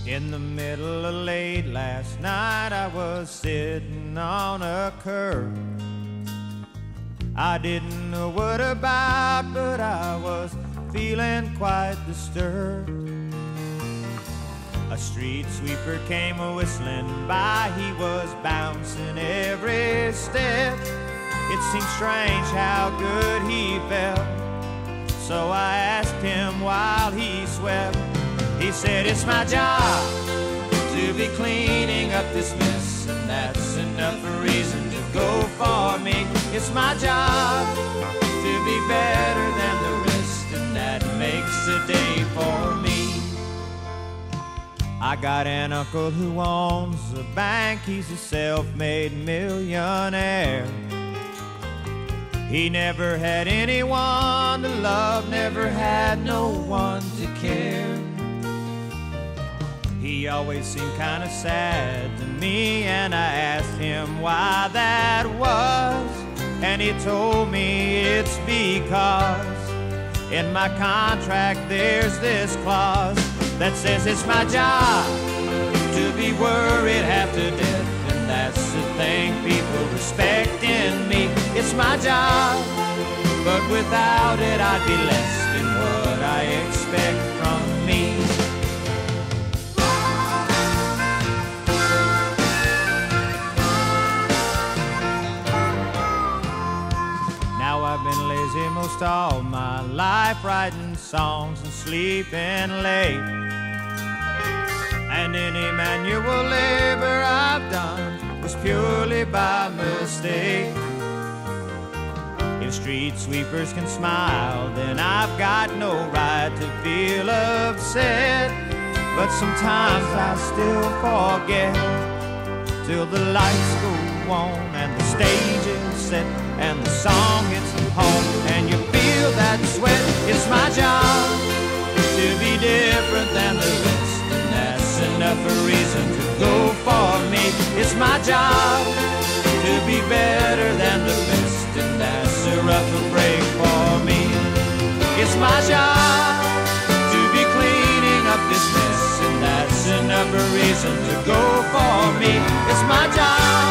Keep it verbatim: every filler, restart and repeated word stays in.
In the middle of late last night, I was sitting on a curb. I didn't know what about, but I was feeling quite disturbed. A street sweeper came whistling by, he was bouncing every step. It seemed strange how good he felt, so I asked him while he swept. He said, "It's my job to be cleaning up this mess, and that's enough reason to go for me. It's my job to be better than the rest, and that makes a day for me." I got an uncle who owns a bank, he's a self-made millionaire. He never had anyone to love, never had no one to care. He always seemed kind of sad to me, and I asked him why that was, and he told me it's because in my contract there's this clause that says it's my job to be worried half to death, and that's the thing people respect in me. It's my job, but without it I'd be less than what I expect from me. Now I've been lazy most all my life, writing songs and sleeping late, and any manual labor I've done was purely by mistake. If street sweepers can smile, then I've got no right to feel upset. But sometimes I still forget, till the lights go on and the stage is set and the song hits home and you feel that sweat. It's my job to be different than the rest, and that's enough a reason to go for me. It's my job to be better than the best, and that's a rougher break for me. It's my job to be cleaning up this mess, and that's enough a reason to go for me. It's my job